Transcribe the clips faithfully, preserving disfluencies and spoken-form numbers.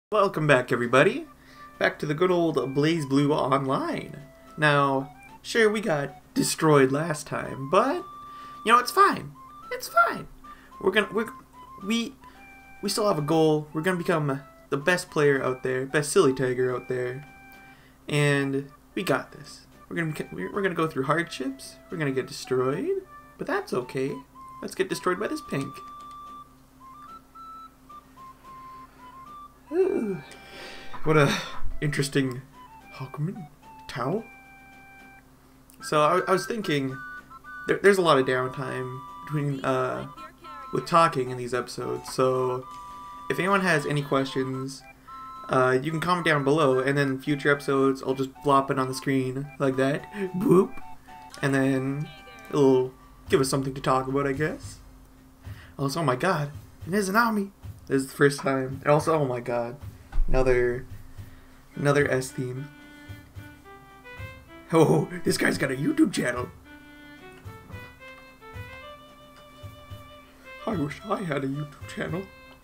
Welcome back, everybody. Back to the good old Blaze Blue Online. Now, sure, we got destroyed last time, but you know, it's fine. It's fine. We're gonna we're, we we still have a goal. We're gonna become the best player out there, best silly tagger out there, and we got this. We're gonna we're gonna go through hardships. We're gonna get destroyed, but that's okay. Let's get destroyed by this pink. Ooh, what a interesting Hawkman Tau. So I, I was thinking, there, there's a lot of downtime between uh, with talking in these episodes. So if anyone has any questions, uh, you can comment down below, and then future episodes I'll just blop it on the screen like that, boop, and then it'll give us something to talk about, I guess. Also, oh my God, an Izanami. This is the first time. And also, oh my God, another, another S theme. Oh, this guy's got a YouTube channel. I wish I had a YouTube channel.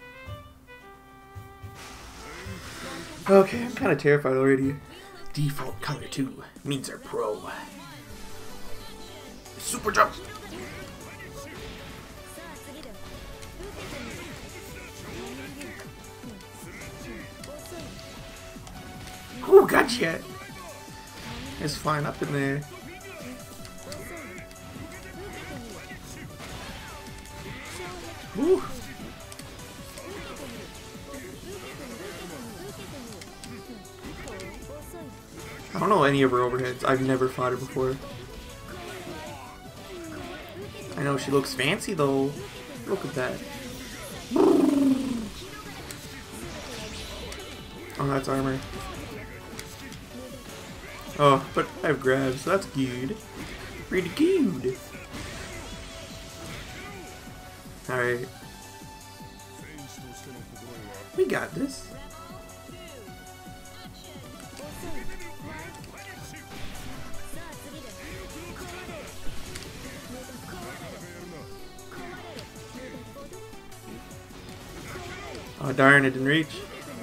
Okay, I'm kind of terrified already. Default color two means they're pro. Super jump. Ooh, gotcha! It's flying up in there. Ooh. I don't know any of her overheads. I've never fought her before. I know she looks fancy though. Look at that. Oh, that's armor. Oh, but I have grabs, so that's good. Pretty good. Alright. We got this. Oh darn, it didn't reach.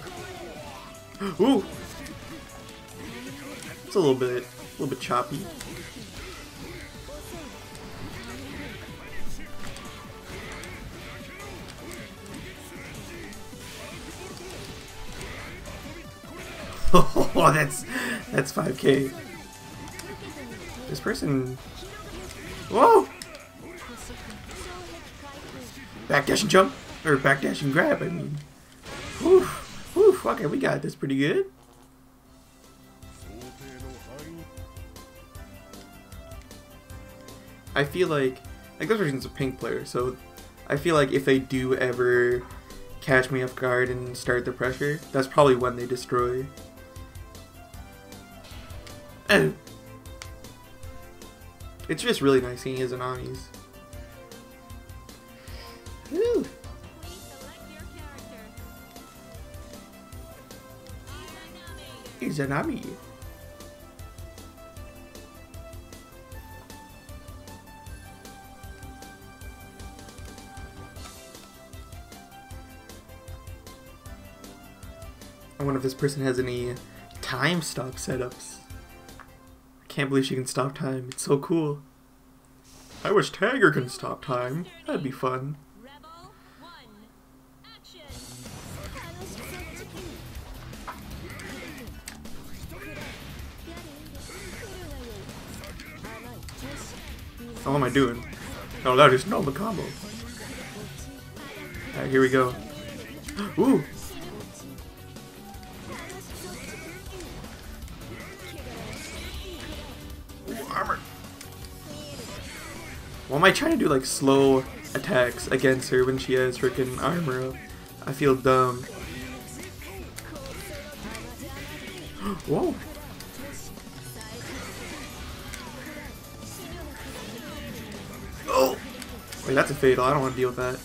Ooh! It's a little bit, a little bit choppy. Oh, that's that's five K. This person. Whoa! Backdash and jump, or backdash and grab. I mean, whew, whew, okay, we got this pretty good. I feel like, like this person's a pink player, so I feel like if they do ever catch me off guard and start the pressure, that's probably when they destroy. And it's just really nice seeing Izanamis. Woo! Izanami. I wonder if this person has any time stop setups. I can't believe she can stop time. It's so cool. I wish Tagger can stop time. That'd be fun. Oh, what am I doing? Oh, that is not the combo. Alright, here we go. Ooh! Armor. Why am I trying to do like slow attacks against her when she has freaking armor up? I feel dumb. Whoa. Oh! Wait, that's a fatal. I don't want to deal with that.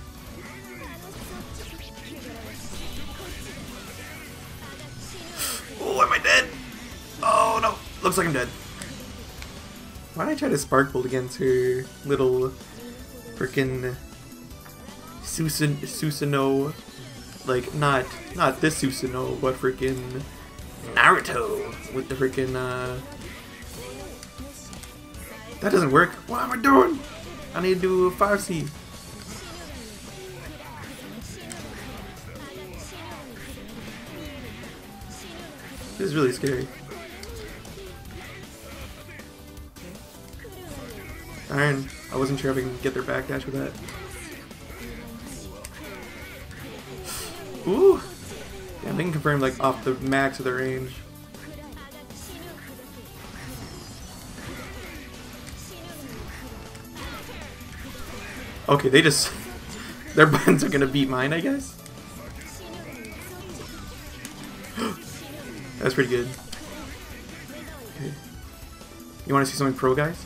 Oh, am I dead? Oh no. Looks like I'm dead. Why did I try to spark bolt against her little frickin' Susan Susano like not not this Susanoo, but freaking Naruto with the freaking uh. That doesn't work. What am I doing? I need to do a five C. This is really scary. Darn, I wasn't sure if I can get their backdash with that. Ooh! Damn, they can confirm like off the max of their range. Okay, they just... their buttons are gonna beat mine, I guess? That's pretty good. Okay. You wanna see something pro, guys?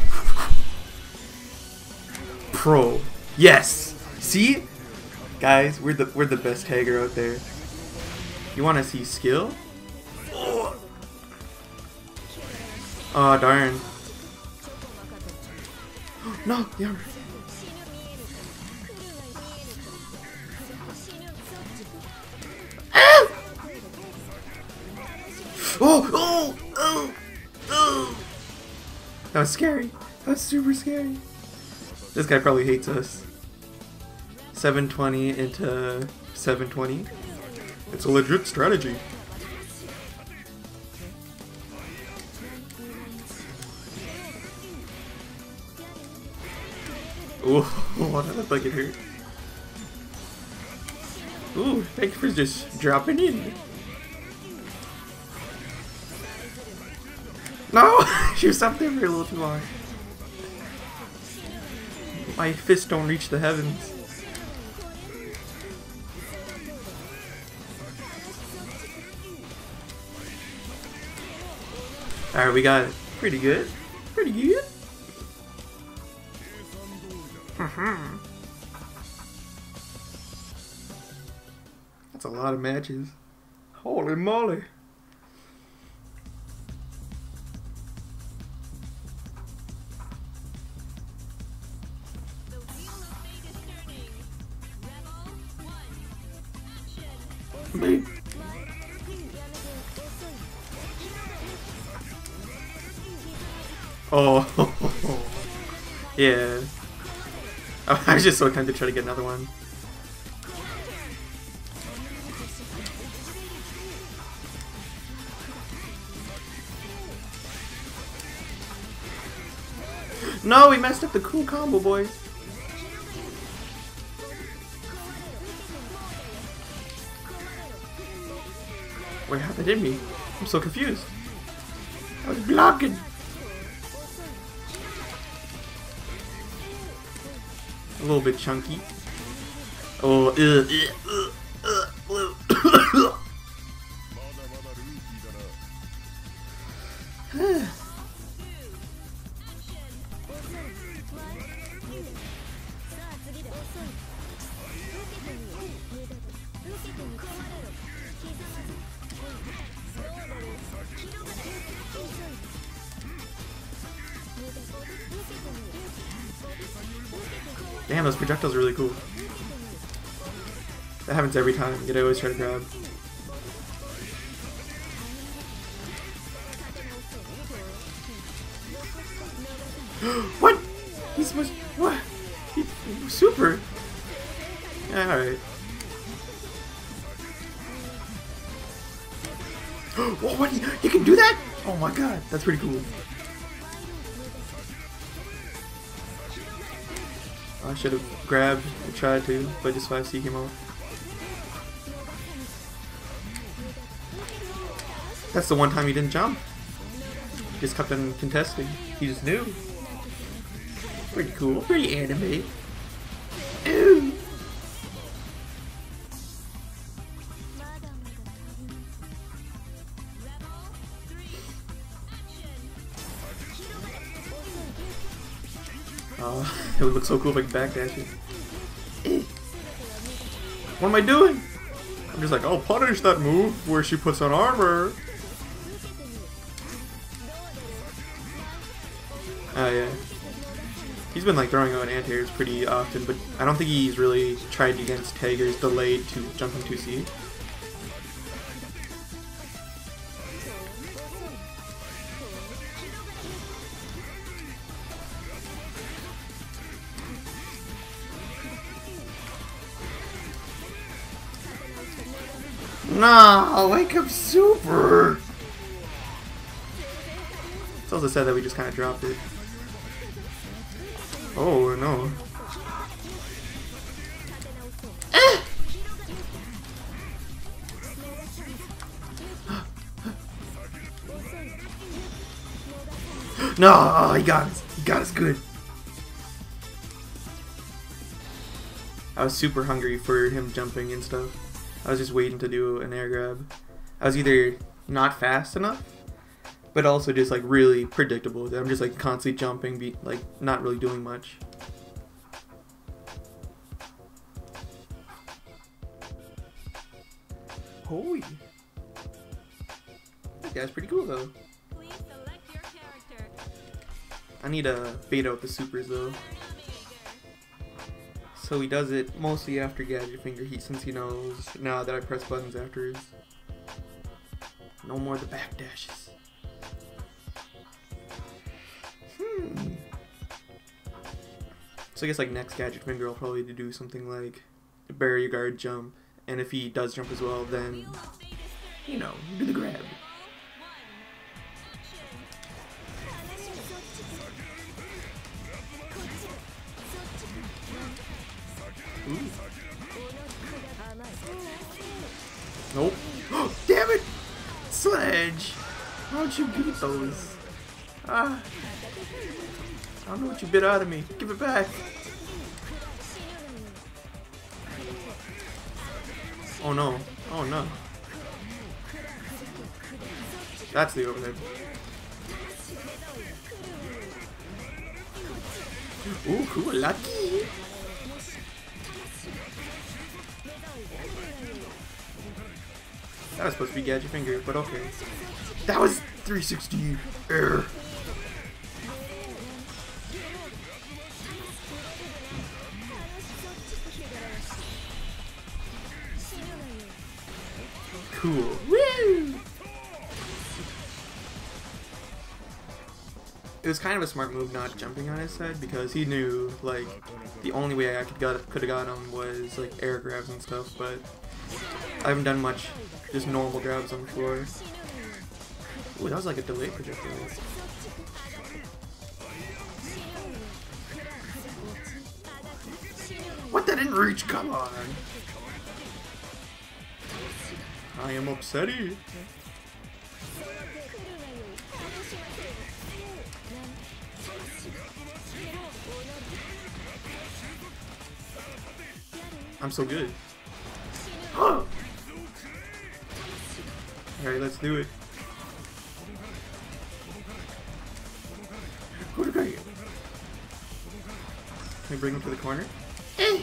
Pro. Yes! See? Guys, we're the we're the best tagger out there. You wanna see skill? Oh, oh darn. No, the armor. Oh, oh, oh, oh. That was scary. That was super scary. This guy probably hates us. seven twenty into seven twenty. It's a legit strategy. Ooh, that looked like it hurt. Ooh, thank you for just dropping in. No! She was up there for a little too long. My fists don't reach the heavens. Alright, we got it. Pretty good. Pretty good. Mm-hmm. That's a lot of matches. Holy moly. Me. Oh, yeah. I was just so tempted to try to get another one. No, we messed up the cool combo, boys. What happened in me? I'm so confused. I was blocking. A little bit chunky. Oh, uh, uh, uh, uh. Damn, those projectiles are really cool. That happens every time. Yet I always try to grab. What? He's supposed. What? He, super. Yeah, all right. Oh, what? You can do that? Oh my god, that's pretty cool. I should have grabbed and tried to, but just five C came out. That's the one time he didn't jump. He just kept on contesting. He just knew. Pretty cool, pretty anime. Ooh. Oh, it would look so cool if I could backdash it. What am I doing? I'm just like, oh, punish that move where she puts on armor. Oh, yeah. He's been like throwing out anti-airs pretty often, but I don't think he's really tried against Tiger's delayed to jump in two C. Nah, wake up super! It's also sad that we just kind of dropped it. Oh no. Ah! No, oh, he got us. He got us good. I was super hungry for him jumping and stuff. I was just waiting to do an air grab. I was either not fast enough, but also just like really predictable. I'm just like constantly jumping, be like not really doing much. Holy. That guy's pretty cool though. Please select your character. I need to bait out the supers though. So he does it mostly after Gadget Finger Heat, since he knows now that I press buttons afterwards. No more the back dashes. Hmm. So I guess like next Gadget Finger I'll probably do something like barrier guard jump, and if he does jump as well, then you know, do the grab. Ooh. Nope. Damn it! Sledge! How'd you get those? Ah. I don't know what you bit out of me. Give it back. Oh no. Oh no. That's the overhead. Ooh, cool. Lucky. That was supposed to be Gadget Finger, but okay. That was three sixty. Error. Cool. Woo! It was kind of a smart move not jumping on his side, because he knew like the only way I could got could have got him was like air grabs and stuff, but I haven't done much. Just normal grabs on the floor. Ooh, that was like a delayed projectile. What? That didn't reach? Come on. I am upsetty. I'm so good. Alright, let's do it. Who did I get? Can we bring him to the corner? Eh.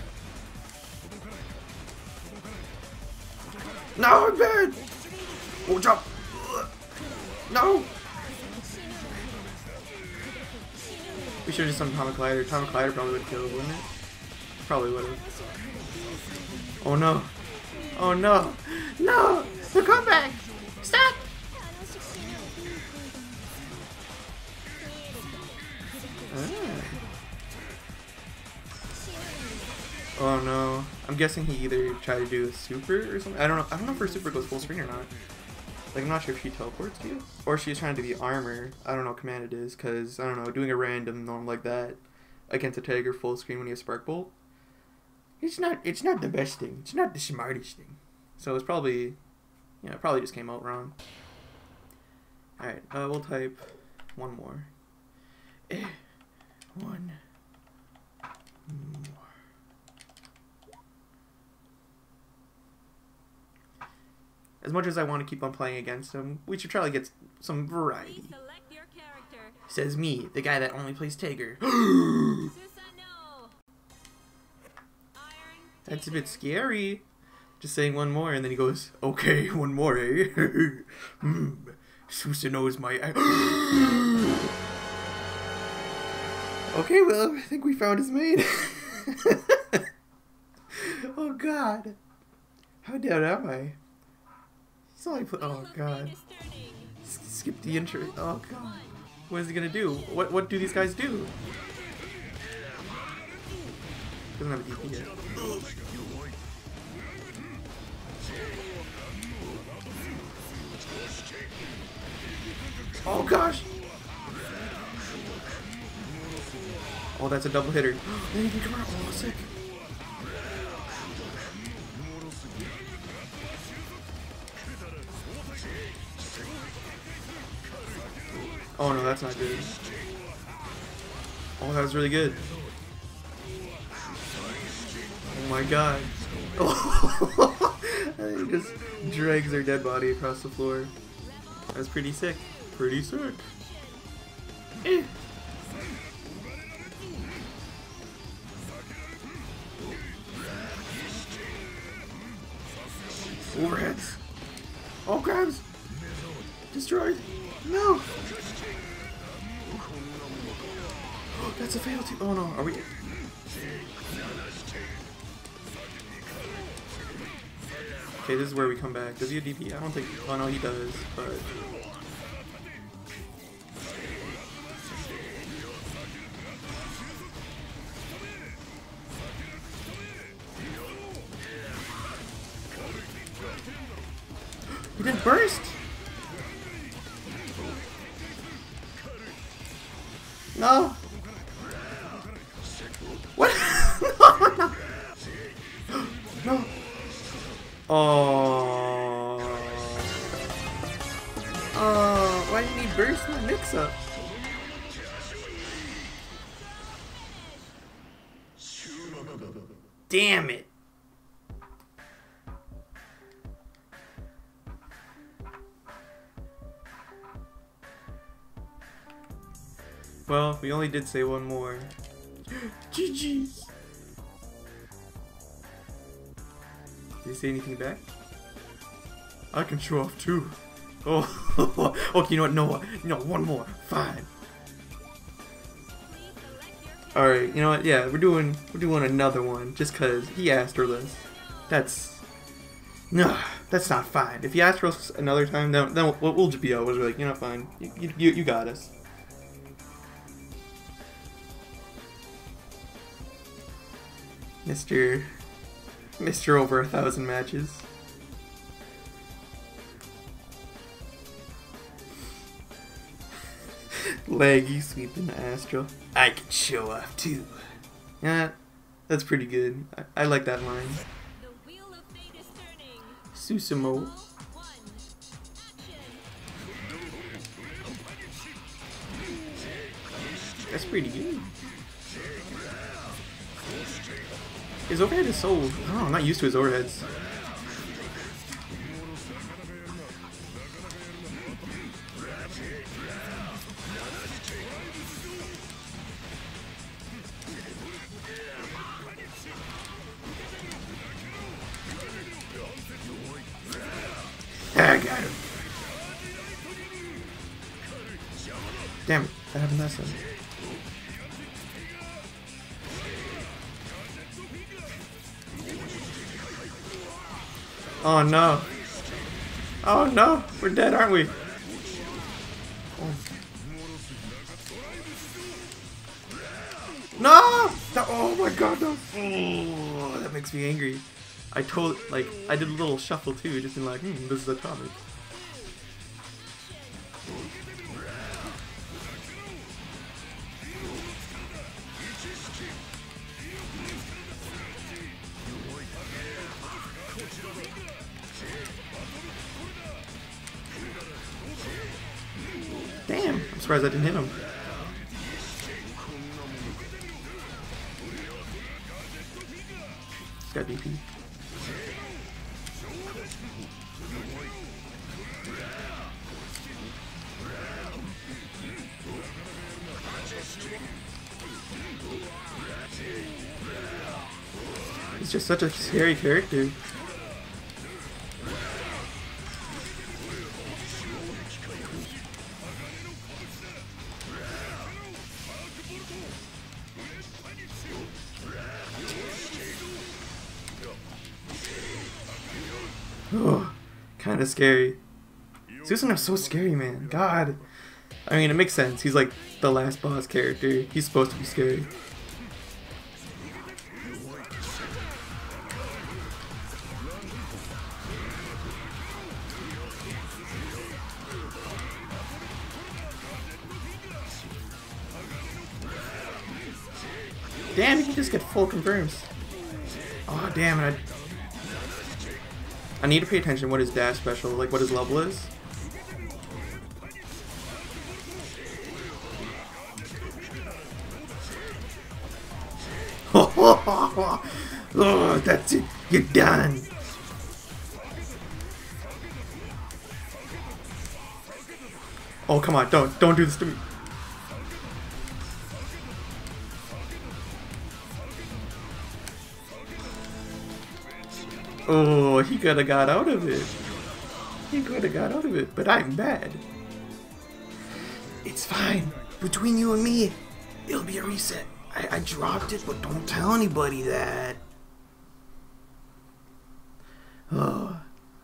No, I'm bad! Oh, jump! No! We should have just done Atomic Collider. Atomic Collider probably would have killed, wouldn't it? Probably would have. Oh no! Oh no! No! The comeback! Stop! Ah. Oh no! I'm guessing he either tried to do a super or something. I don't know. I don't know if her super goes full screen or not. Like, I'm not sure if she teleports to you or she's trying to do the armor. I don't know what command it is, because I don't know. Doing a random norm like that against a Tiger full screen when you have Spark Bolt, it's not. It's not the best thing. It's not the smartest thing. So it's probably, you know, it probably just came out wrong. Alright, uh, we'll type one more. Eh, one more. As much as I want to keep on playing against him, we should try to get some variety. Says me, the guy that only plays Tiger. That's a bit scary. Just saying one more, and then he goes, okay, one more, eh? Hmm. Susa knows my... Okay, well, I think we found his main. Oh god. How dead am I? He's only put. Oh god. S skip the intro. Oh god. What is he gonna do? What what do these guys do? Doesn't have a D P yet. Oh gosh! Oh, that's a double hitter. Then he can come out. Oh, sick. Oh no, that's not good. Oh, that was really good. Oh my god. Oh, he just drags their dead body across the floor. That's pretty sick. Pretty sick. Eh. Overheads. Oh, grabs. Destroyed. No. Oh, that's a fail too. Oh no, are we? Okay, this is where we come back. Does he have D P? I don't think. Oh no, he does. But he didn't burst. No. What? No, no. No. Oh. Oh. Why didn't he burst my mix-up? Damn it. Well, we only did say one more. G G's. Did he say anything back? I can show off too. Oh, okay. You know what? No, no, one more. Fine. All right. You know what? Yeah, we're doing we're doing another one just cause he asked for this. That's no, that's not fine. If he asked for us another time, then then we'll, we'll just be over. We're like, you know, fine. You you you got us. Mister Mister over a thousand matches. Leggy sweeping the Astro. I can show off too. Yeah, that's pretty good. I, I like that line. The wheel of fate is turning. Susumo. One. Action. That's pretty good. His overhead is so... I don't know, I'm not used to his overheads. Ah, I got him. Damn it, that happened last time. Oh no. Oh no, we're dead, aren't we? Oh. No! No! Oh my god, no! Oh, that makes me angry. I told, like, I did a little shuffle too, just in like, hmm, this is atomic. Damn, I'm surprised I didn't hit him. He's got D P. He's just such a scary character. kind of scary. Susanoo's so scary, man. God. I mean, it makes sense. He's like the last boss character. He's supposed to be scary. Damn, you can just get full confirms. Oh, damn it. I, I need to pay attention what his dash special, like what his level is. Oh, that's it. You're done. Oh, come on. Don't. Don't do this to me. Oh, he could have got out of it. He could have got out of it, but I'm bad. It's fine. Between you and me, it'll be a reset. I, I dropped it, but don't tell anybody that. Oh.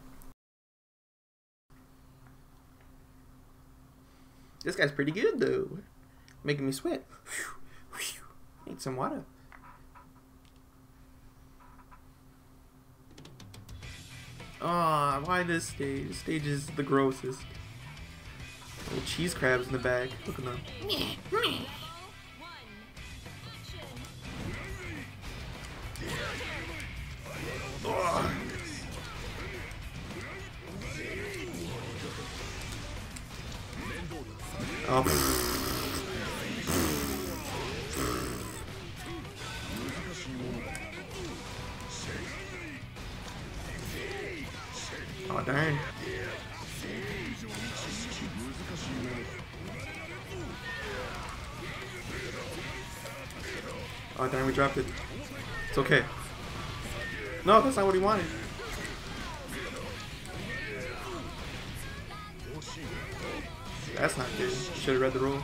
This guy's pretty good, though. Making me sweat. Whew, whew. Need some water. Ah, oh, why this stage? This stage is the grossest. Little cheese crabs in the back. Look at them. Oh. Oh. Oh, darn. Oh, darn, we dropped it. It's okay. No, that's not what he wanted. That's not good. Should have read the rule.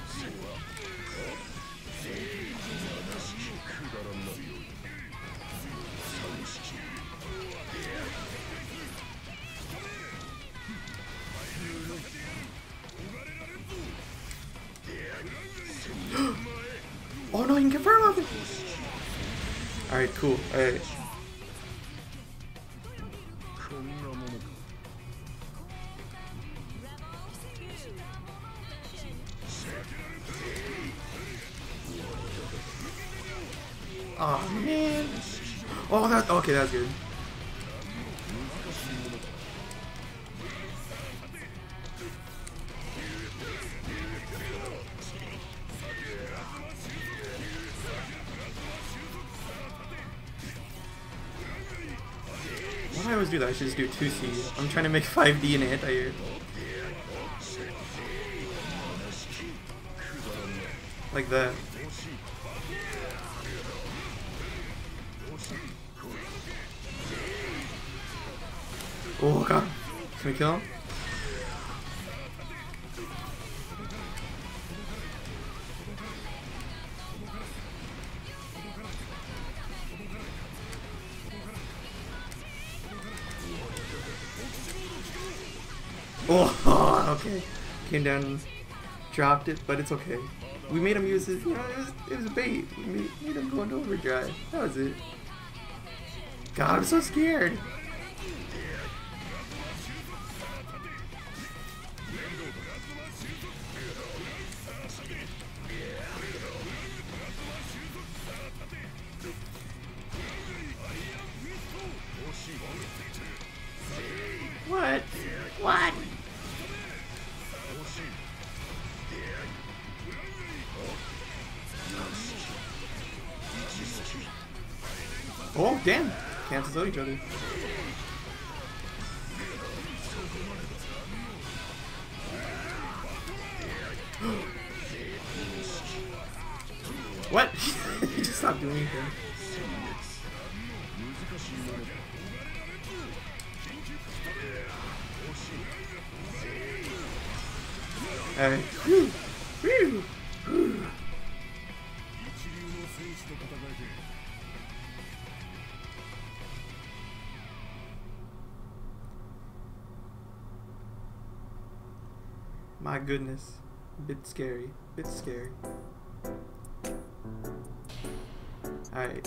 Oh no, you can confirm off it! Alright, cool. Alright. Oh man. Oh, that okay, that's good. Why do I always do that? I should just do two C. I'm trying to make five D and anti-air. Like that. Oh god. Can we kill him? Oh, okay. Came down, dropped it, but it's okay. We made him use his, you know, it was, it was a bait. We made, made him go into overdrive. That was it. God, I'm so scared. What? What? Oh, damn. Cancels out each other. What? He just stopped doing anything. Alright. Woo! Woo! Woo! My goodness. Bit scary. Bit scary. Alright.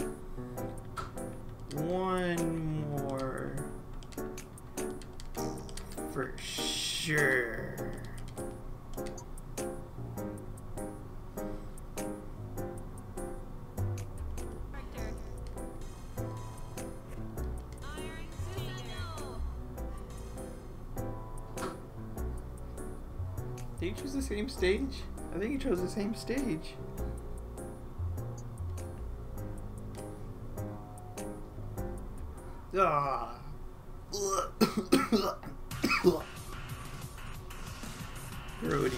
One more. For sure. Did you choose the same stage? I think you chose the same stage. Ah. Brody.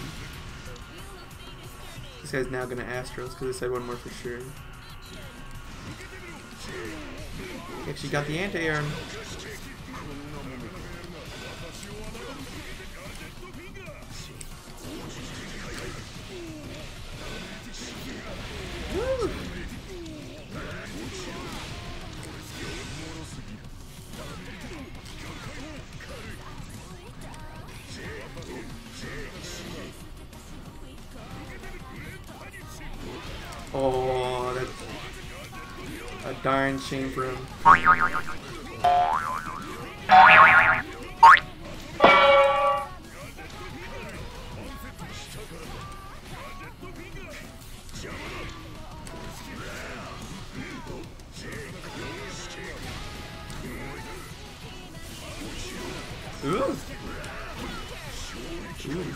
This guy's now gonna Astros because I said one more for sure. Actually got the anti-arm. Woo! Oh, that's a darn shame for him. Ooh. Ooh.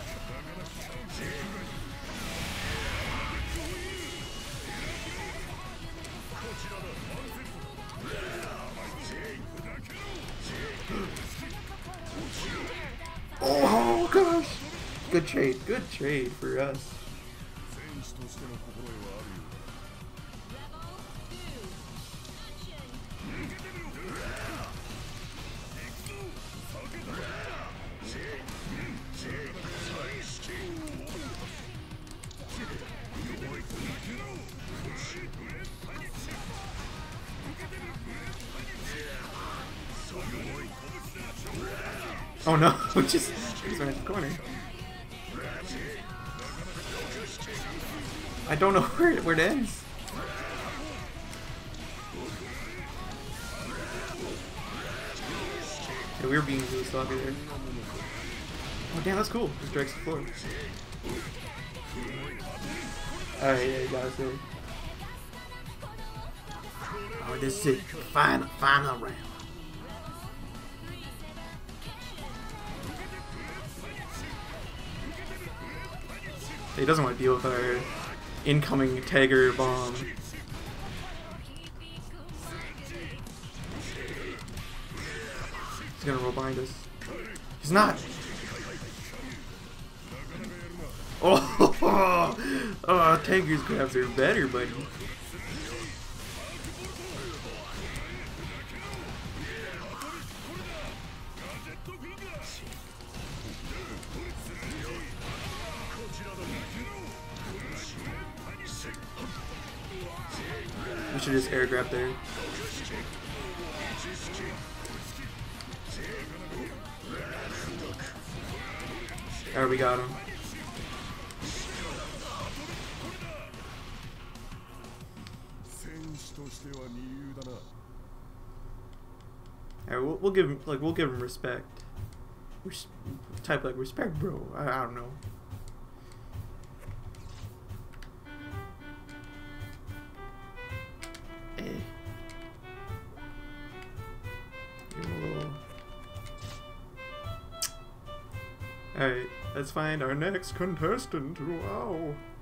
Oh gosh! Good trade, good trade for us. Oh no, we just he's right in the corner. I don't know where where it ends. Yeah, we were being really sloppy there. Oh damn, that's cool. Just drags the floor. Alright, yeah, you got us there. Oh, this is it. Final, final round. He doesn't want to deal with our incoming Tiger bomb. He's gonna roll behind us. He's not! Oh, oh, oh Tiger's grabs are better, buddy. We should just air grab there. Alright, we got him. Alright, we'll, we'll give him like we'll give him respect. Res type like respect, bro. I, I don't know. Hey. Alright, let's find our next contestant. Wow.